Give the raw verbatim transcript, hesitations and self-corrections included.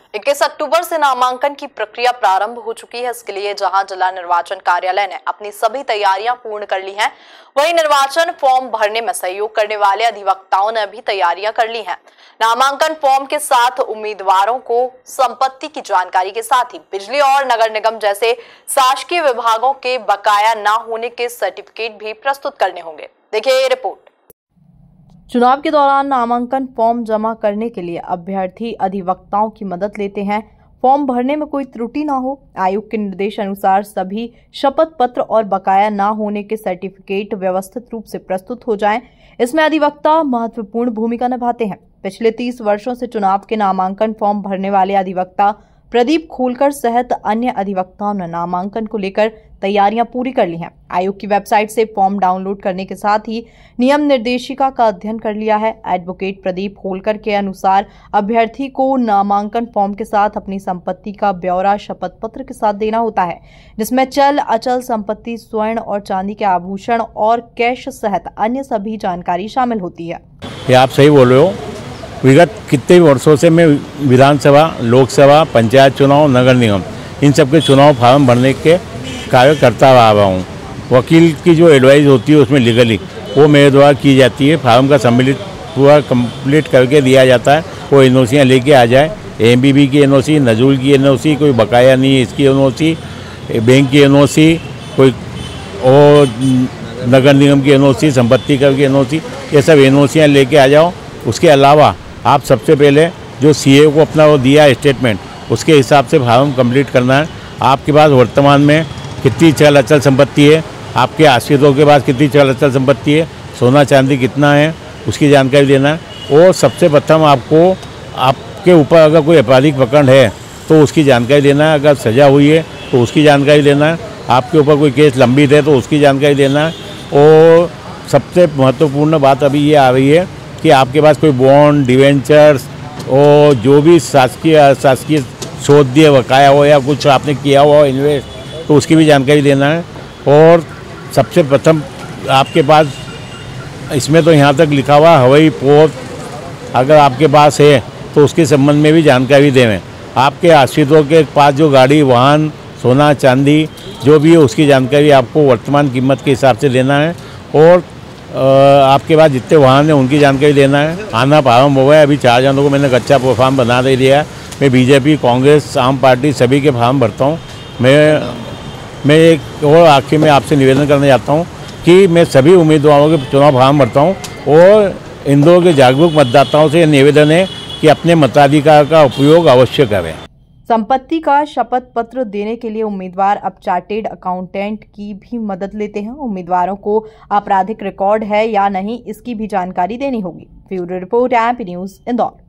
इक्कीस अक्टूबर से नामांकन की प्रक्रिया प्रारंभ हो चुकी है। इसके लिए जहां जिला निर्वाचन कार्यालय ने अपनी सभी तैयारियां पूर्ण कर ली हैं, वहीं निर्वाचन फॉर्म भरने में सहयोग करने वाले अधिवक्ताओं ने भी तैयारियां कर ली हैं। नामांकन फॉर्म के साथ उम्मीदवारों को संपत्ति की जानकारी के साथ ही बिजली और नगर निगम जैसे शासकीय विभागों के बकाया न होने के सर्टिफिकेट भी प्रस्तुत करने होंगे। देखिए ये रिपोर्ट। चुनाव के दौरान नामांकन फॉर्म जमा करने के लिए अभ्यर्थी अधिवक्ताओं की मदद लेते हैं। फॉर्म भरने में कोई त्रुटि न हो, आयोग के निर्देश अनुसार सभी शपथ पत्र और बकाया न होने के सर्टिफिकेट व्यवस्थित रूप से प्रस्तुत हो जाएं। इसमें अधिवक्ता महत्वपूर्ण भूमिका निभाते हैं। पिछले तीस वर्षों से चुनाव के नामांकन फॉर्म भरने वाले अधिवक्ता प्रदीप खोलकर सहित अन्य अधिवक्ताओं ने नामांकन को लेकर तैयारियां पूरी कर ली हैं। आयोग की वेबसाइट से फॉर्म डाउनलोड करने के साथ ही नियम निर्देशिका का अध्ययन कर लिया है। एडवोकेट प्रदीप खोलकर के अनुसार अभ्यर्थी को नामांकन फॉर्म के साथ अपनी संपत्ति का ब्यौरा शपथ पत्र के साथ देना होता है, जिसमें चल अचल संपत्ति, स्वर्ण और चांदी के आभूषण और कैश सहित अन्य सभी जानकारी शामिल होती है। ये आप सही बोल रहे हो। विगत कितने वर्षों से मैं विधानसभा, लोकसभा, पंचायत चुनाव, नगर निगम इन सब के चुनाव फार्म भरने के कार्य करता रहा हूँ। वकील की जो एडवाइस होती है उसमें लीगली वो मेरे द्वारा की जाती है। फार्म का सम्मिलित पूरा कंप्लीट करके दिया जाता है। वो एनओसियाँ लेके आ जाए, एमबीबी की एनओसी, नजूल की एनओसी, कोई बकाया नहीं है इसकी एनओसी, बैंक की एनओसी, कोई और नगर निगम की एनओसी, संपत्ति कर की एनओसी, ये सब एनओसियाँ लेके आ जाओ। उसके अलावा आप सबसे पहले जो सीए को अपना वो दिया स्टेटमेंट, उसके हिसाब से फार्म कंप्लीट करना है। आपके पास वर्तमान में कितनी चल अचल संपत्ति है, आपके आश्रितों के पास कितनी चल अचल संपत्ति है, सोना चांदी कितना है, उसकी जानकारी देना है। और सबसे प्रथम आपको आपके ऊपर अगर कोई आपराधिक प्रकरण है तो उसकी जानकारी देना है। अगर सजा हुई है तो उसकी जानकारी देना है। आपके ऊपर कोई केस लंबित है तो उसकी जानकारी देना है। और सबसे महत्वपूर्ण बात अभी ये आ रही है कि आपके पास कोई बॉन्ड, डिवेंचर्स और जो भी शासकीय शासकीय शोध्य बकाया हो या कुछ आपने किया हुआ इन्वेस्ट, तो उसकी भी जानकारी देना है। और सबसे प्रथम आपके पास इसमें तो यहाँ तक लिखा हुआ हवाई पोत अगर आपके पास है तो उसके संबंध में भी जानकारी देवें। आपके आश्रितों के पास जो गाड़ी, वाहन, सोना चांदी जो भी है उसकी जानकारी आपको वर्तमान कीमत के हिसाब से देना है। और आपके पास जितने वाहन हैं उनकी जानकारी देना है। आना प्रारंभ हो गया। अभी चार जनों को मैंने कच्चा फॉर्म बना दे दिया है। मैं बीजेपी, कांग्रेस, आम पार्टी सभी के फॉर्म भरता हूँ। मैं मैं एक और आखिर में आपसे निवेदन करना चाहता हूँ कि मैं सभी उम्मीदवारों के चुनाव फॉर्म भरता हूँ और इंदौर के जागरूक मतदाताओं से निवेदन है कि अपने मताधिकार का उपयोग अवश्य करें। संपत्ति का शपथ पत्र देने के लिए उम्मीदवार अब चार्टेड अकाउंटेंट की भी मदद लेते हैं। उम्मीदवारों को आपराधिक रिकॉर्ड है या नहीं इसकी भी जानकारी देनी होगी। Bureau report, MP news, Indore.